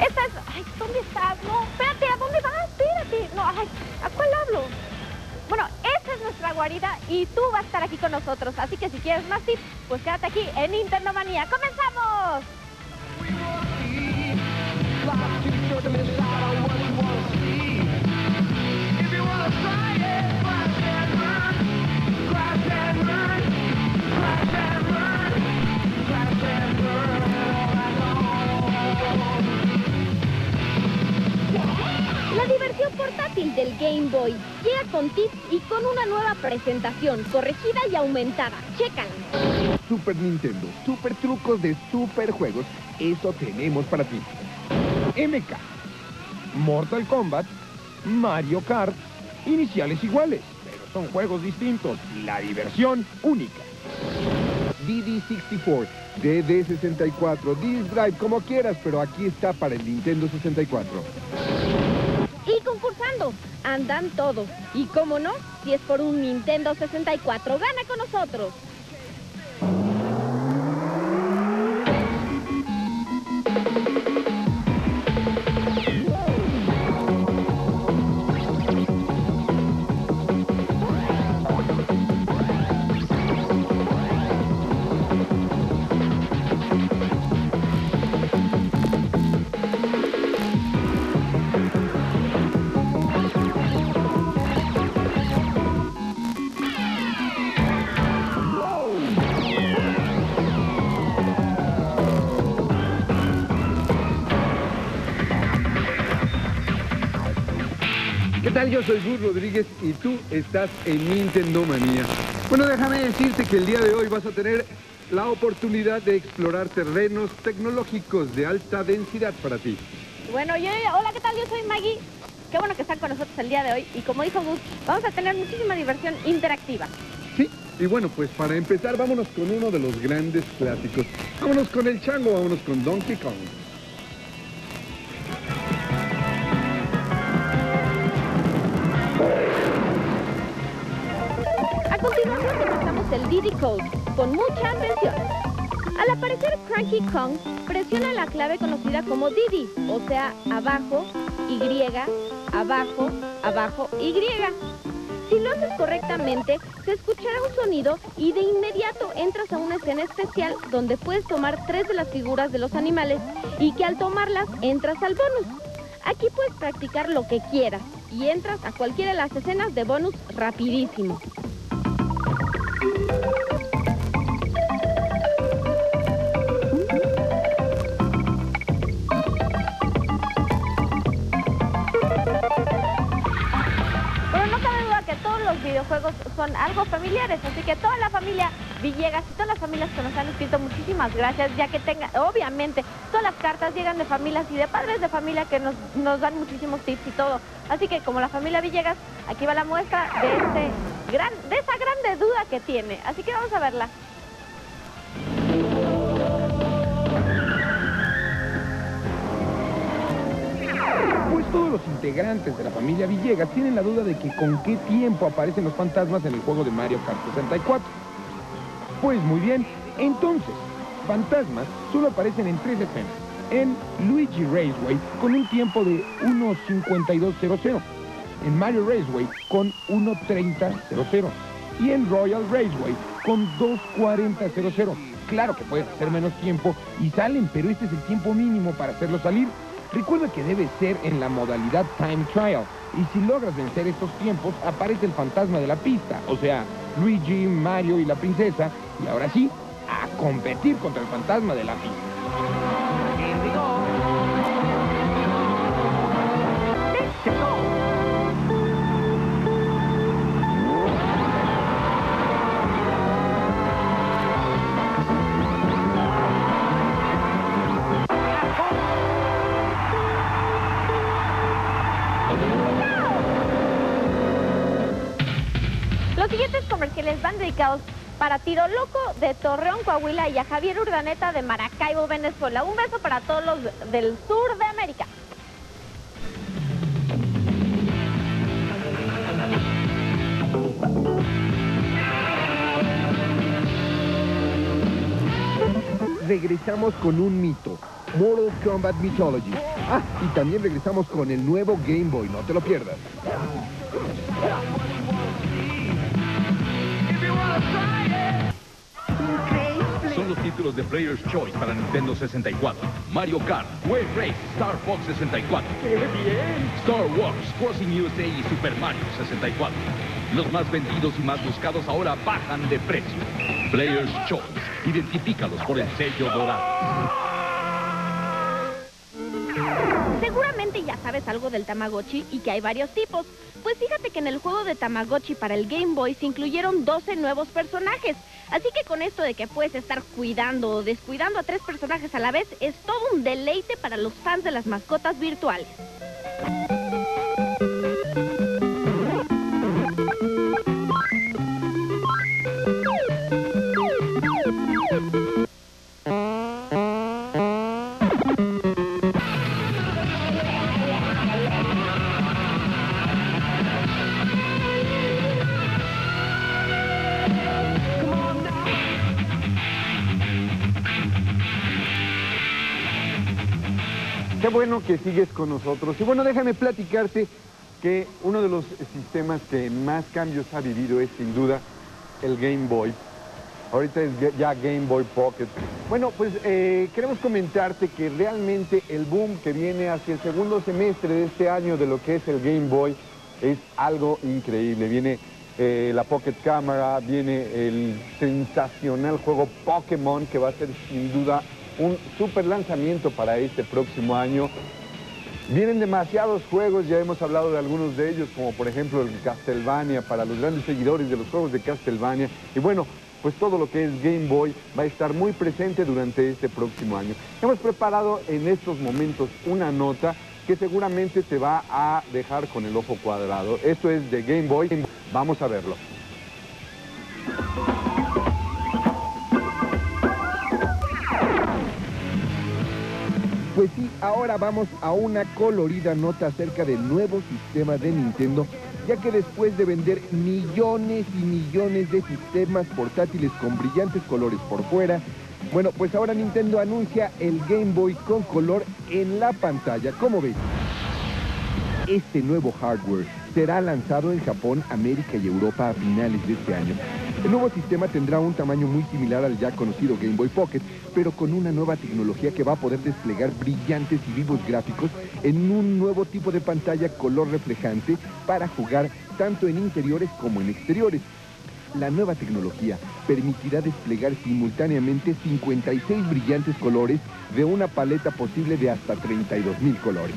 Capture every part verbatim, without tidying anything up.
esta es... Ay, ¿dónde estás? No, espérate, ¿a dónde vas? Espérate. No, ay, ¿a cuál hablo? Bueno, esta es nuestra guarida y tú vas a estar aquí con nosotros. Así que si quieres más tips, pues quédate aquí en Nintendo Manía. ¡Comenzamos! La diversión portátil del Game Boy llega con tips y con una nueva presentación, corregida y aumentada. ¡Chécala! Super Nintendo, super trucos de super juegos, eso tenemos para ti. M K, Mortal Kombat, Mario Kart, iniciales iguales, pero son juegos distintos, la diversión única. D D sesenta y cuatro, D D sesenta y cuatro, Disk Drive, como quieras, pero aquí está para el Nintendo sesenta y cuatro. Y concursando, andan todos. Y cómo no, si es por un Nintendo sesenta y cuatro, gana con nosotros. ¿Qué tal? Yo soy Gus Rodríguez y tú estás en Nintendo Manía. Bueno, déjame decirte que el día de hoy vas a tener la oportunidad de explorar terrenos tecnológicos de alta densidad para ti. Bueno, yo, hola, ¿qué tal? Yo soy Maggie. Qué bueno que están con nosotros el día de hoy. Y como dijo Gus, vamos a tener muchísima diversión interactiva. Sí, y bueno, pues para empezar, vámonos con uno de los grandes clásicos. Vámonos con el chango, vámonos con Donkey Kong. A continuación presentamos el Diddy Code, con mucha atención. Al aparecer Cranky Kong, presiona la clave conocida como Diddy, o sea, abajo, Y, abajo, abajo, Y. Si lo haces correctamente, se escuchará un sonido y de inmediato entras a una escena especial donde puedes tomar tres de las figuras de los animales y que al tomarlas entras al bonus. Aquí puedes practicar lo que quieras y entras a cualquiera de las escenas de bonus rapidísimo. Videojuegos son algo familiares, así que toda la familia Villegas y todas las familias que nos han escrito, muchísimas gracias, ya que tenga, obviamente, todas las cartas llegan de familias y de padres de familia que nos, nos dan muchísimos tips y todo. Así que como la familia Villegas, aquí va la muestra de, este gran, de esa grande duda que tiene. Así que vamos a verla. Pues todos los integrantes de la familia Villegas tienen la duda de que con qué tiempo aparecen los fantasmas en el juego de Mario Kart sesenta y cuatro. Pues muy bien, entonces, fantasmas solo aparecen en tres escenas. En Luigi Raceway con un tiempo de uno cincuenta y dos cero cero, en Mario Raceway con uno treinta cero cero y en Royal Raceway con dos cuarenta cero cero. Claro que puedes hacer menos tiempo y salen, pero este es el tiempo mínimo para hacerlo salir. Recuerda que debe ser en la modalidad Time Trial, y si logras vencer estos tiempos, aparece el fantasma de la pista, o sea, Luigi, Mario y la princesa, y ahora sí, a competir contra el fantasma de la pista. Los siguientes comerciales van dedicados para Tiro Loco de Torreón, Coahuila, y a Javier Urdaneta de Maracaibo, Venezuela. Un beso para todos los del sur de América. Regresamos con un mito. Mortal Kombat Mythology. Ah, y también regresamos con el nuevo Game Boy, no te lo pierdas. Son los títulos de Player's Choice para Nintendo sesenta y cuatro. Mario Kart, Wave Race, Star Fox sesenta y cuatro. ¡Qué bien! Star Wars, Crossing U S A y Super Mario sesenta y cuatro. Los más vendidos y más buscados ahora bajan de precio. Player's Choice. Identifícalos por el sello dorado. Seguramente ya sabes algo del Tamagotchi y que hay varios tipos. Pues fíjate que en el juego de Tamagotchi para el Game Boy se incluyeron doce nuevos personajes. Así que con esto de que puedes estar cuidando o descuidando a tres personajes a la vez, es todo un deleite para los fans de las mascotas virtuales. Qué bueno que sigues con nosotros. Y bueno, déjame platicarte que uno de los sistemas que más cambios ha vivido es sin duda el Game Boy. Ahorita es ya Game Boy Pocket. Bueno, pues eh, queremos comentarte que realmente el boom que viene hacia el segundo semestre de este año de lo que es el Game Boy es algo increíble. Viene eh, la Pocket Camera, viene el sensacional juego Pokémon, que va a ser sin duda un super lanzamiento para este próximo año. Vienen demasiados juegos, ya hemos hablado de algunos de ellos, como por ejemplo el Castlevania, para los grandes seguidores de los juegos de Castlevania. Y bueno, pues todo lo que es Game Boy va a estar muy presente durante este próximo año. Hemos preparado en estos momentos una nota que seguramente te va a dejar con el ojo cuadrado. Esto es de Game Boy, vamos a verlo. Pues sí, ahora vamos a una colorida nota acerca del nuevo sistema de Nintendo, ya que después de vender millones y millones de sistemas portátiles con brillantes colores por fuera, bueno, pues ahora Nintendo anuncia el Game Boy con color en la pantalla. ¿Cómo ves? Este nuevo hardware será lanzado en Japón, América y Europa a finales de este año. El nuevo sistema tendrá un tamaño muy similar al ya conocido Game Boy Pocket, pero con una nueva tecnología que va a poder desplegar brillantes y vivos gráficos en un nuevo tipo de pantalla color reflejante para jugar tanto en interiores como en exteriores. La nueva tecnología permitirá desplegar simultáneamente cincuenta y seis brillantes colores de una paleta posible de hasta treinta y dos mil colores.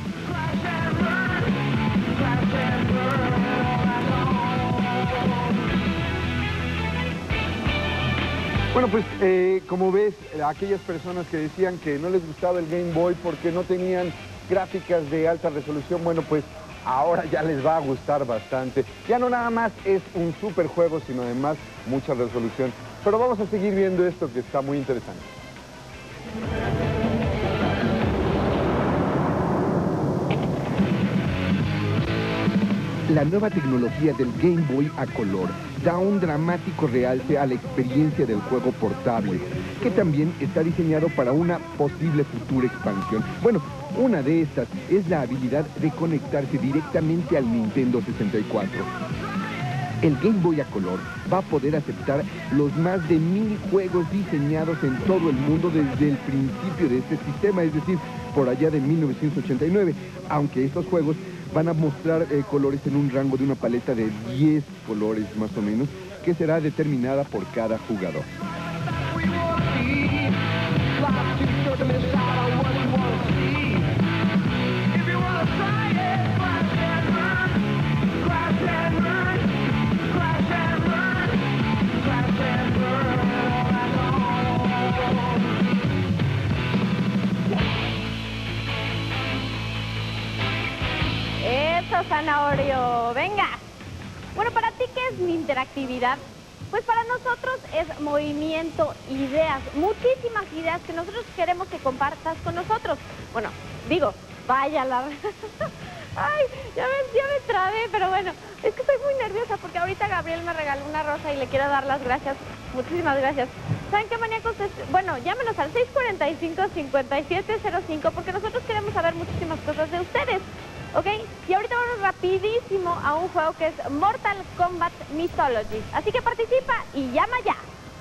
Bueno, pues eh, como ves, aquellas personas que decían que no les gustaba el Game Boy porque no tenían gráficas de alta resolución, bueno, pues ahora ya les va a gustar bastante. Ya no nada más es un super juego, sino además mucha resolución. Pero vamos a seguir viendo esto que está muy interesante. La nueva tecnología del Game Boy a color da un dramático realce a la experiencia del juego portable, que también está diseñado para una posible futura expansión. Bueno, una de estas es la habilidad de conectarse directamente al Nintendo sesenta y cuatro. El Game Boy a color va a poder aceptar los más de mil juegos diseñados en todo el mundo desde el principio de este sistema, es decir, por allá de mil novecientos ochenta y nueve, aunque estos juegos van a mostrar eh, colores en un rango de una paleta de diez colores más o menos, que será determinada por cada jugador. Zanahorio, venga. Bueno, para ti, ¿qué es mi interactividad? Pues para nosotros es movimiento, ideas, muchísimas ideas que nosotros queremos que compartas con nosotros. Bueno, digo, vaya la... Ay, ya me, ya me trabé, pero bueno, es que estoy muy nerviosa porque ahorita Gabriel me regaló una rosa y le quiero dar las gracias Muchísimas gracias. ¿Saben qué, maníacos? Es, bueno, llámenos al seis cuatro cinco, cinco siete cero cinco porque nosotros queremos saber muchísimas cosas de ustedes, ¿ok? Y ahorita vamos rapidísimo a un juego que es Mortal Kombat Mythology. Así que participa y llama ya.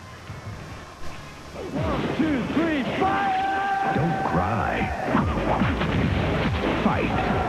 One, two, three, fight! Don't cry. Fight.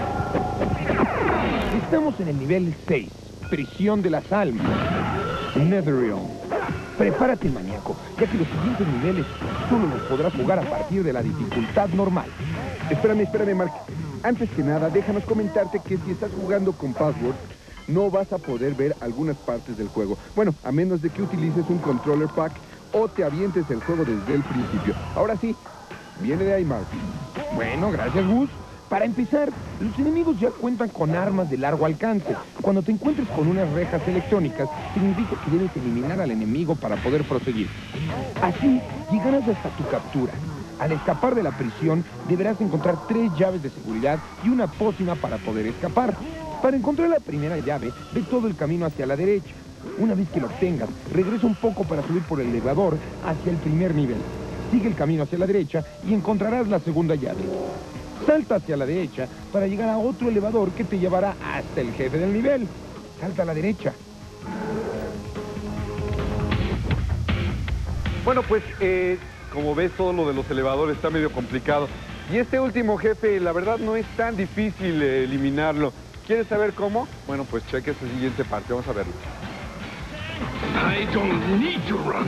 Estamos en el nivel seis, Prisión de las Almas, Netherrealm. Prepárate, maníaco, ya que los siguientes niveles solo los podrás jugar a partir de la dificultad normal. Espérame, espérame, Mark. Antes que nada, déjanos comentarte que si estás jugando con Password, no vas a poder ver algunas partes del juego. Bueno, a menos de que utilices un controller pack o te avientes el juego desde el principio. Ahora sí, viene de ahí, Mark. Bueno, gracias, Gus. Para empezar, los enemigos ya cuentan con armas de largo alcance. Cuando te encuentres con unas rejas electrónicas, significa que debes eliminar al enemigo para poder proseguir. Así, llegarás hasta tu captura. Al escapar de la prisión, deberás encontrar tres llaves de seguridad y una pócima para poder escapar. Para encontrar la primera llave, ve todo el camino hacia la derecha. Una vez que lo obtengas, regresa un poco para subir por el elevador hacia el primer nivel. Sigue el camino hacia la derecha y encontrarás la segunda llave. Salta hacia la derecha para llegar a otro elevador que te llevará hasta el jefe del nivel. Salta a la derecha. Bueno, pues, eh, como ves, todo lo de los elevadores está medio complicado. Y este último jefe, la verdad, no es tan difícil eh, eliminarlo. ¿Quieres saber cómo? Bueno, pues cheque esta siguiente parte. Vamos a verlo. I don't need to run.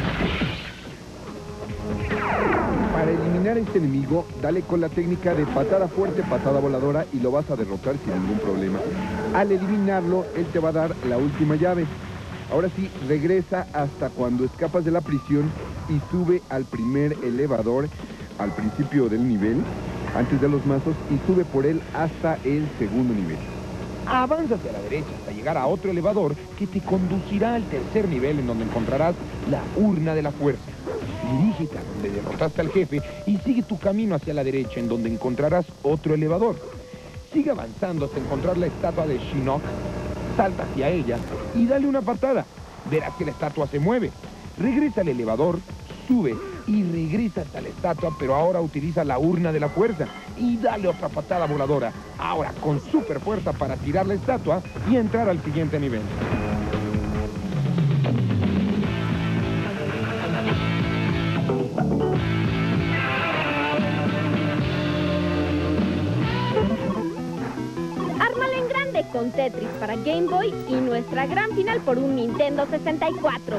Para eliminar a este enemigo, dale con la técnica de patada fuerte, patada voladora y lo vas a derrotar sin ningún problema. Al eliminarlo, él te va a dar la última llave. Ahora sí, regresa hasta cuando escapas de la prisión y sube al primer elevador al principio del nivel, antes de los mazos, y sube por él hasta el segundo nivel. Avanza hacia la derecha hasta llegar a otro elevador que te conducirá al tercer nivel en donde encontrarás la urna de la fuerza. Dirígete a donde derrotaste al jefe y sigue tu camino hacia la derecha en donde encontrarás otro elevador. Sigue avanzando hasta encontrar la estatua de Shinnok, salta hacia ella y dale una patada. Verás que la estatua se mueve. Regresa al elevador, sube y regresa hasta la estatua, pero ahora utiliza la urna de la fuerza y dale otra patada voladora. Ahora con super fuerza para tirar la estatua y entrar al siguiente nivel. Ármala en grande con Tetris para Game Boy y nuestra gran final por un Nintendo sesenta y cuatro.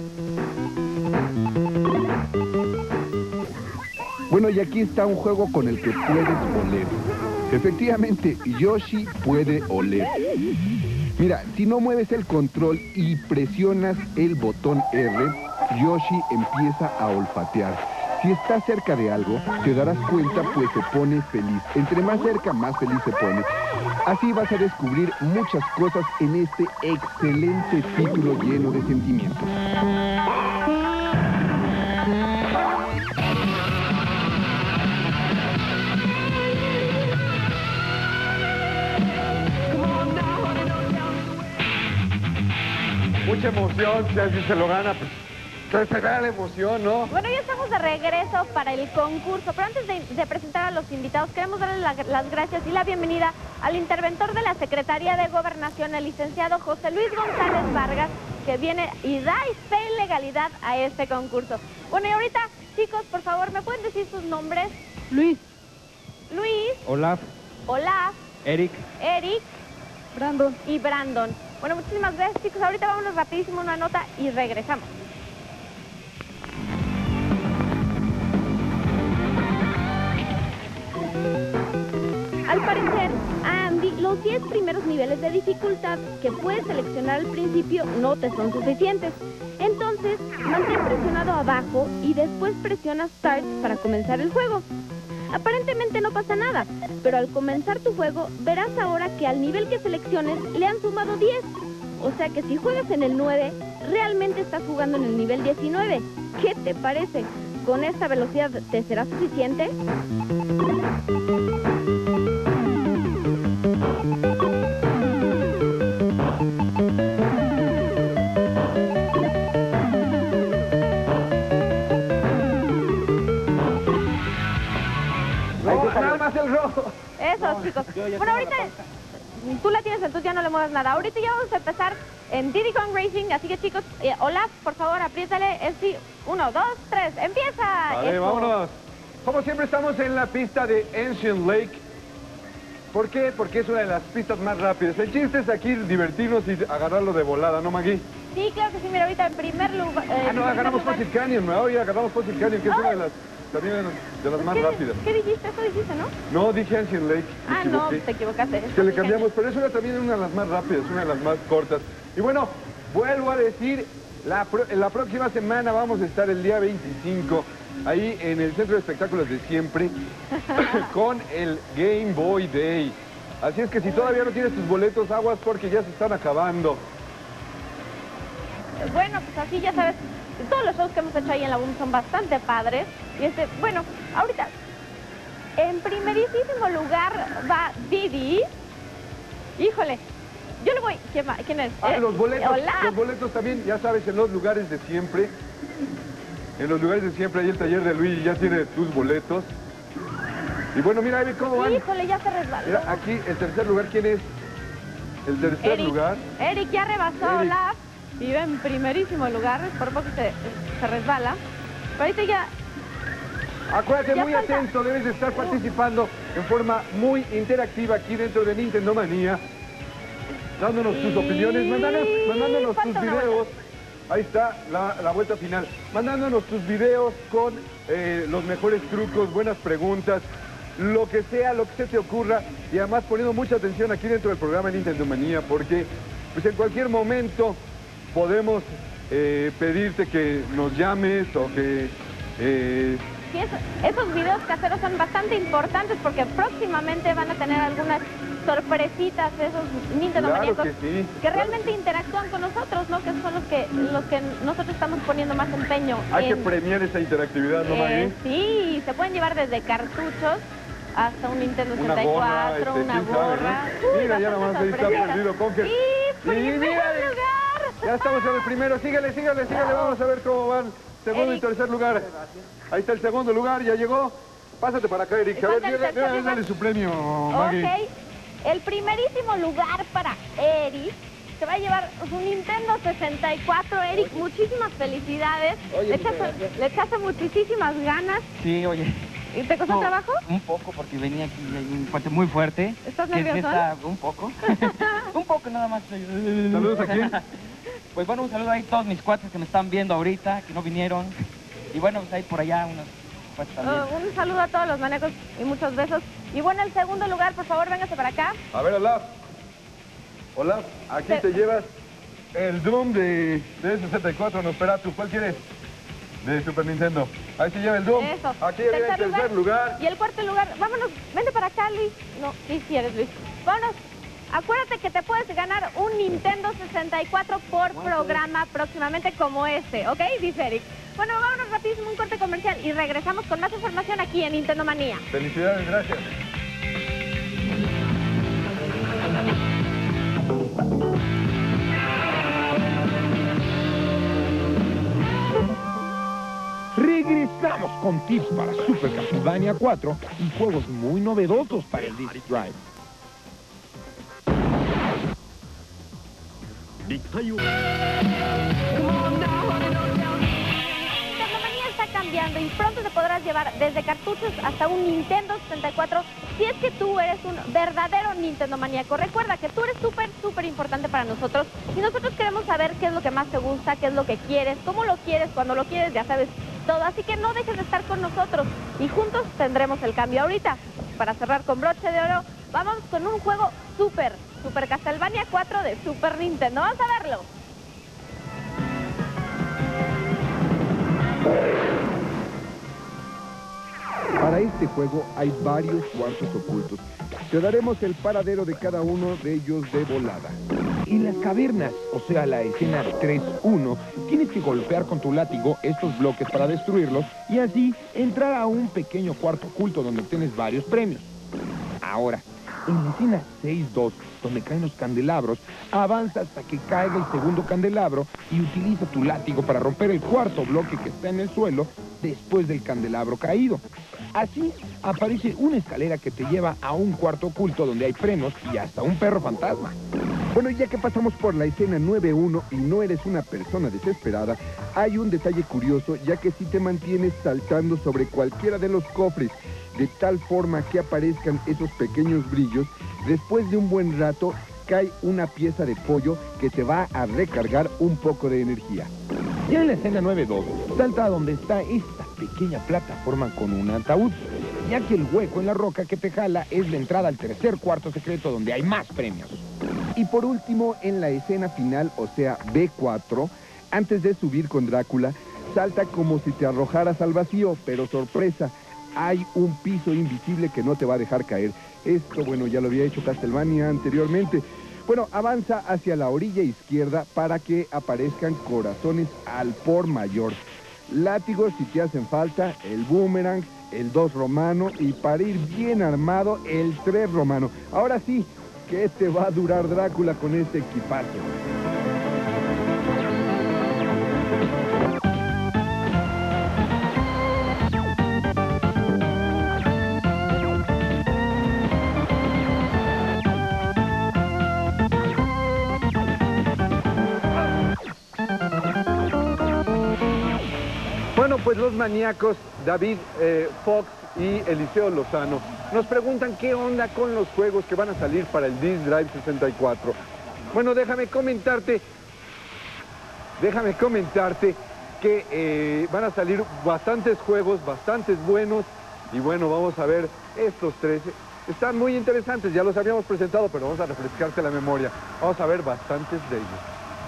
Bueno, y aquí está un juego con el que puedes oler. Efectivamente, Yoshi puede oler. Mira, si no mueves el control y presionas el botón R, Yoshi empieza a olfatear. Si está cerca de algo, te darás cuenta, pues se pone feliz. Entre más cerca, más feliz se pone. Así vas a descubrir muchas cosas en este excelente título lleno de sentimientos. Mucha emoción, si así se lo gana, pues que se vea la emoción, ¿no? Bueno, ya estamos de regreso para el concurso, pero antes de, de presentar a los invitados, queremos darle la, las gracias y la bienvenida al interventor de la Secretaría de Gobernación, el licenciado José Luis González Vargas, que viene y da fe y legalidad a este concurso. Bueno, y ahorita, chicos, por favor, ¿me pueden decir sus nombres? Luis, Luis, Olaf, Olaf, Eric, Eric Brandon. y Brandon. Bueno, muchísimas gracias, chicos. Ahorita vámonos rapidísimo a una nota y regresamos. Al parecer, a Andy, los diez primeros niveles de dificultad que puedes seleccionar al principio no te son suficientes. Entonces, mantén presionado abajo y después presiona Start para comenzar el juego. Aparentemente no pasa nada, pero al comenzar tu juego, verás ahora que al nivel que selecciones le han sumado diez. O sea que si juegas en el nueve, realmente estás jugando en el nivel diecinueve. ¿Qué te parece? ¿Con esta velocidad te será suficiente? Eso, chicos. Bueno, ahorita tú la tienes, entonces ya no le muevas nada. Ahorita ya vamos a empezar en Diddy Kong Racing, así que chicos, eh, Olaf, por favor, apriétale el sí. Uno, dos, tres, empieza. Vale, Eso. vámonos. Como siempre estamos en la pista de Ancient Lake. ¿Por qué? Porque es una de las pistas más rápidas. El chiste es aquí divertirnos y agarrarlo de volada, ¿no, Maggie? Sí, claro que sí. Mira, ahorita en primer lugar... Eh, Ah, no, agarramos Fossil Canyon, ¿no? Hoy agarramos Fossil Canyon, que es una de las, también de las, de las más ¿Qué, rápidas. ¿Qué dijiste? Eso dijiste, ¿no? No, dije Ancient Lake. me Ah, no, equivoqué. te equivocaste. Que le cambiamos, pero es una, también una de las más rápidas, una de las más cortas. Y bueno, vuelvo a decir, la, pro- la próxima semana vamos a estar el día veinticinco ahí en el Centro de Espectáculos de siempre con el Game Boy Day. Así es que si todavía no tienes tus boletos, aguas porque ya se están acabando. Bueno, pues así ya sabes, todos los shows que hemos hecho ahí en la B U M son bastante padres. Y este, bueno, ahorita, en primerísimo lugar va Diddy. Híjole, yo le voy... ¿Quién, ma- quién es? Ah, Eh, los boletos, Hola. los boletos también, ya sabes, en los lugares de siempre. En los lugares de siempre, ahí el taller de Luis ya tiene tus boletos. Y bueno, mira, Ivy, ¿cómo van? Híjole, ya se resbaló. Mira, aquí el tercer lugar, ¿quién es? El tercer Eric, lugar. Eric ya rebasó a Eric. Olaf y va en primerísimo lugar, por poco se, se resbala. Pero ahorita ya... Acuérdate, Ya muy falta. atento, debes de estar participando en forma muy interactiva aquí dentro de Nintendo Manía, dándonos tus Y opiniones, mandándonos, mandándonos tus falta una videos. Ahí está la, la vuelta final. Mandándonos tus videos con eh, los mejores trucos, buenas preguntas, lo que sea, lo que se te ocurra. Y además poniendo mucha atención aquí dentro del programa Nintendo Manía, porque pues en cualquier momento podemos eh, pedirte que nos llames o que... eh, Sí, eso- esos videos caseros son bastante importantes porque próximamente van a tener algunas sorpresitas de esos Nintendo Claro maníacos que sí. que realmente interactúan con nosotros, ¿no? Que son los que los que nosotros estamos poniendo más empeño Hay que en... premiar esa interactividad, ¿no, eh, Maggie? sí, se pueden llevar desde cartuchos hasta un Nintendo Una sesenta y gorra, cuatro, este, una quién sabe, gorra. ¿no? Mira, ya bastantes nomás ahí está sorpresitas. perdido Conker. Y Y primer mira, lugar. Ya estamos en el primero, síguele, síguele, síguele, vamos a ver cómo van. Segundo Eric. y tercer lugar. Ahí está el segundo lugar, ya llegó. Pásate para acá, Eric. A ver, Falta el dale, tercer dale, lugar. dale su premio, Maggie. Ok, el primerísimo lugar para Eric se va a llevar su Nintendo sesenta y cuatro. Eric, muchísimas felicidades. Oye, le, muchas echaste, gracias. le echaste muchísimas ganas. Sí, oye. ¿Y te costó No, trabajo? Un poco, porque venía aquí y hay un puente muy fuerte. ¿Estás que es nervioso? esta- un poco. un poco nada más. Saludos, ¿a quién? Pues bueno, un saludo ahí a todos mis cuates que me están viendo ahorita, que no vinieron. Y bueno, pues ahí por allá unos cuates también. Uh, un saludo a todos los maníacos y muchos besos. Y bueno, el segundo lugar, por favor, véngase para acá. A ver, Olaf. Olaf, aquí Te- te llevas el Doom de, de sesenta y cuatro, Nosferatu. ¿Cuál quieres? De Super Nintendo. Ahí se lleva el Doom. Eso. Aquí arriba en tercer lugar. Y el cuarto lugar, vámonos, vente para acá, Luis. No, sí, sí eres Luis. Vámonos. Acuérdate que te puedes ganar un Nintendo sesenta y cuatro por programa próximamente como este, ¿ok? Dice Eric. Bueno, vámonos rapidísimo, un corte comercial y regresamos con más información aquí en Nintendo Manía. Felicidades, gracias. Regresamos con tips para Super Castlevania cuatro y juegos muy novedosos para el Disc Drive. Nintendo Manía está cambiando y pronto te podrás llevar desde cartuchos hasta un Nintendo sesenta y cuatro si es que tú eres un verdadero Nintendo maníaco. Recuerda que tú eres súper, súper importante para nosotros y nosotros queremos saber qué es lo que más te gusta, qué es lo que quieres, cómo lo quieres, cuando lo quieres, ya sabes todo. Así que no dejes de estar con nosotros y juntos tendremos el cambio. Ahorita, para cerrar con broche de oro, vamos con un juego súper, Super Castlevania cuatro de Super Nintendo. Vamos a verlo. Para este juego hay varios cuartos ocultos. Te daremos el paradero de cada uno de ellos de volada. En las cavernas, o sea, la escena tres uno, tienes que golpear con tu látigo estos bloques para destruirlos y así entrar a un pequeño cuarto oculto donde obtienes varios premios. Ahora, en la escena seis dos, donde caen los candelabros, avanza hasta que caiga el segundo candelabro y utiliza tu látigo para romper el cuarto bloque que está en el suelo después del candelabro caído. Así aparece una escalera que te lleva a un cuarto oculto donde hay frenos y hasta un perro fantasma. Bueno, ya que pasamos por la escena nueve uno y no eres una persona desesperada, hay un detalle curioso, ya que si te mantienes saltando sobre cualquiera de los cofres, de tal forma que aparezcan esos pequeños brillos, después de un buen rato cae una pieza de pollo que te va a recargar un poco de energía. Ya en la escena nueve dos, salta a donde está esta pequeña plataforma con un ataúd, ya que el hueco en la roca que te jala es la entrada al tercer cuarto secreto donde hay más premios. Y por último, en la escena final, o sea, B cuatro, antes de subir con Drácula, salta como si te arrojaras al vacío, pero sorpresa, hay un piso invisible que no te va a dejar caer. Esto, bueno, ya lo había hecho Castlevania anteriormente. Bueno, avanza hacia la orilla izquierda para que aparezcan corazones al por mayor. Látigos si te hacen falta, el boomerang, el dos romano y para ir bien armado, el tres romano. Ahora sí, ¿qué te va a durar Drácula con este equipaje? Bueno, pues los maníacos David eh, Fox y Eliseo Lozano nos preguntan qué onda con los juegos que van a salir para el Disk Drive sesenta y cuatro. Bueno, déjame comentarte, déjame comentarte que eh, van a salir bastantes juegos, bastantes buenos, y bueno, vamos a ver estos tres. Están muy interesantes, ya los habíamos presentado, pero vamos a refrescarte la memoria. Vamos a ver bastantes de ellos.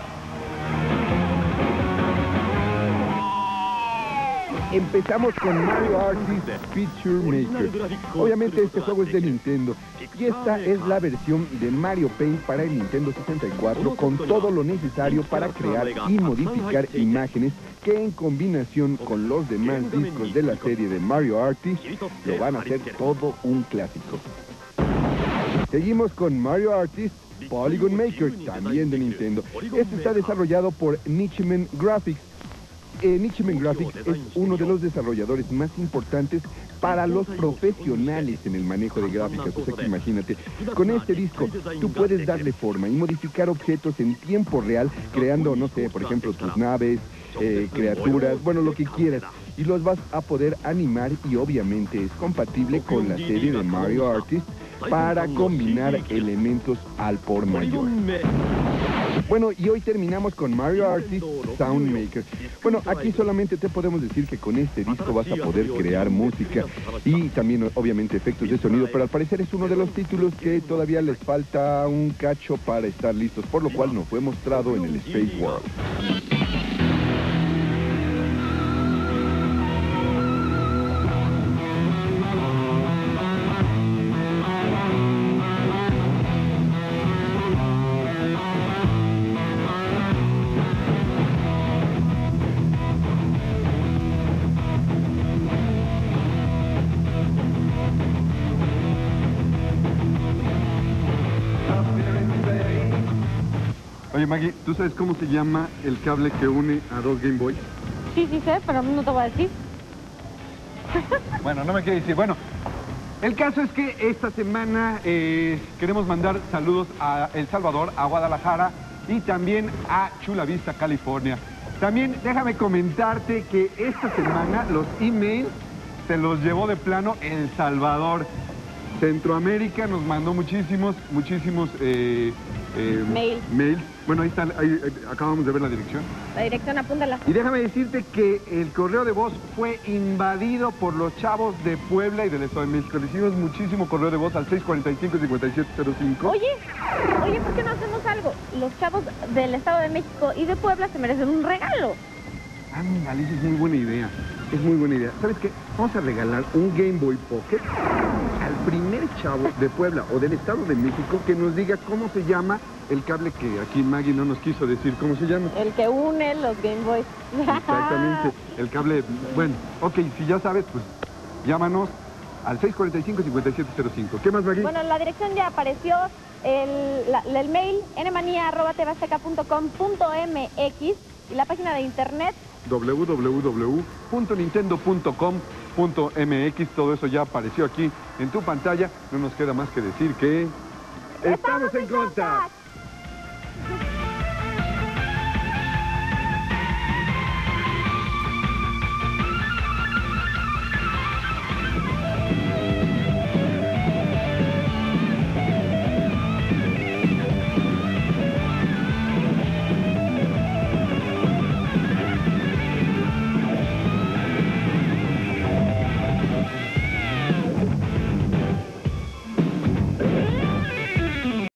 Empezamos con Mario Artist Feature Maker. Obviamente este juego es de Nintendo y esta es la versión de Mario Paint para el Nintendo sesenta y cuatro con todo lo necesario para crear y modificar imágenes que en combinación con los demás discos de la serie de Mario Artist lo van a hacer todo un clásico. Seguimos con Mario Artist Polygon Maker, también de Nintendo. Este está desarrollado por Nichimen Graphics. Eh, Nichimen Graphics es uno de los desarrolladores más importantes para los profesionales en el manejo de gráficas. O sea que imagínate, con este disco tú puedes darle forma y modificar objetos en tiempo real, creando, no sé, por ejemplo, tus naves, eh, criaturas, bueno, lo que quieras. Y los vas a poder animar y obviamente es compatible con la serie de Mario Artist para combinar elementos al por mayor. Bueno, y hoy terminamos con Mario Artist Soundmaker. Bueno, aquí solamente te podemos decir que con este disco vas a poder crear música y también obviamente efectos de sonido, pero al parecer es uno de los títulos que todavía les falta un cacho para estar listos, por lo cual no fue mostrado en el Space World. Oye, Maggie, ¿tú sabes cómo se llama el cable que une a dos Game Boy? Sí, sí sé, pero no te voy a decir. Bueno, no me quiere decir. Bueno, el caso es que esta semana eh, queremos mandar saludos a El Salvador, a Guadalajara y también a Chula Vista, California. También déjame comentarte que esta semana los emails se los llevó de plano El Salvador. Centroamérica nos mandó muchísimos, muchísimos eh, eh, Mail. mails. Bueno, ahí está, ahí, ahí, acabamos de ver la dirección. La dirección, apúntala. Y déjame decirte que el correo de voz fue invadido por los chavos de Puebla y del Estado de México. Le hicimos muchísimo correo de voz al seis cuatro cinco, cinco siete cero cinco. Oye, oye, ¿por qué no hacemos algo? Los chavos del Estado de México y de Puebla se merecen un regalo. Ándale, esa es muy buena idea. Es muy buena idea. ¿Sabes qué? Vamos a regalar un Game Boy Pocket al primer chavo de Puebla o del Estado de México que nos diga cómo se llama el cable que aquí Maggie no nos quiso decir cómo se llama. El que une los Game Boys. Exactamente. El cable... Bueno, ok, si ya sabes, pues llámanos al seis cuatro cinco, cinco siete cero cinco. ¿Qué más, Maggie? Bueno, la dirección ya apareció. El, la, el mail, nmanía arroba tebasteca punto com punto mx y la página de internet w w w punto nintendo punto com punto m x. Todo eso ya apareció aquí en tu pantalla. No nos queda más que decir que... ¡Estamos en contacto!